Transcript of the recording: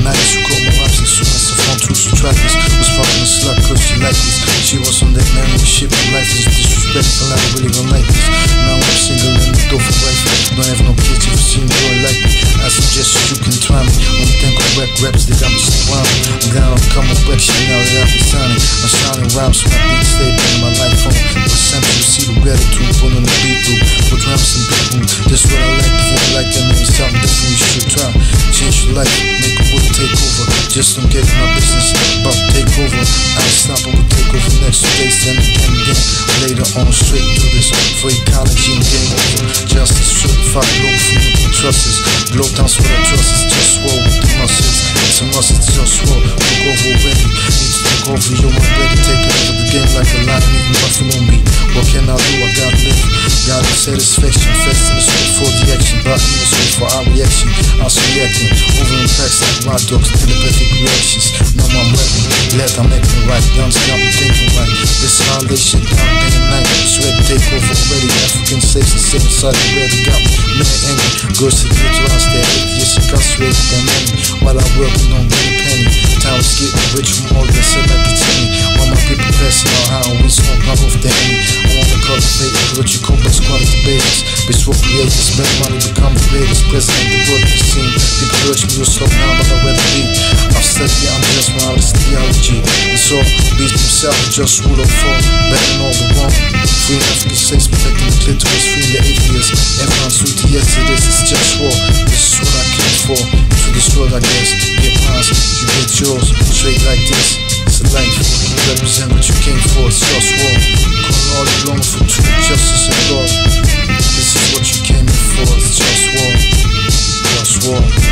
nice who caught my raps as soon as the phone tools to track this. Was fucking a slut cause she liked this. She was on that man with shit, my life is disrespectful, I really don't like this. Now I'm single and a dope wife. Don't have no kids if you see me boy like me. I suggest you can try me. When I think of raps, they got me surrounded. I'm down on come on back shit now that I've been signing. I'm shining rhymes, my beat stay in my life phone. You see the gratitude, put on the beat loop. Put rhymes in beat loop. That's what I like. If you like that, maybe something different you should try. Change your life, make a wood take over. Just don't get in my business, about to take over. I ain't stopping, we'll take over next days, then again. Later on, straight through this for ecology and game over. Justice, certified, Globalfirm for trusts. Globetown's for the trusts, JustWar with the muscles. It's a must, it's JustWar. Look over already, need to take over. You're my ready, take over the game like a lion eating buffalo meat. What can I do? I gotta live. Gotta satisfaction, fast in the street for the action. Brought in the street for our reaction. I was reacting, over in packs like wild dogs, telepathic reactions. Now I'm ready, glad I'm acting right. Guns got me thinking right. This how they shit down day and night. Sweat take over already. African slaves and seven sided red. Got me mad angry. Girls to get to us, they're atheists, incarcerated, they're many. While I'm working on getting penny. Time is getting rich from all that said like it's me. While my people passing out how we smoke not off the enemy. I wanna cultivate what you call best quality babies. Bitch will create this make money become the greatest. President the world the scene. People urge me to slow down but I'd rather be. I've studied I'm just my artist theology. It's all beats themselves just rule of fall. Betting all the wrong. Free African slaves protecting the clitoris. Free the atheists. Everyone's sweet yes it is. It's just war. This is what I came for. To this world I guess. Get mine, you get yours. Straight like this. It's a life. Represent what you came for. It's just war. Calling all along for truth, justice and love. This is what you came in for. It's just war. Just war.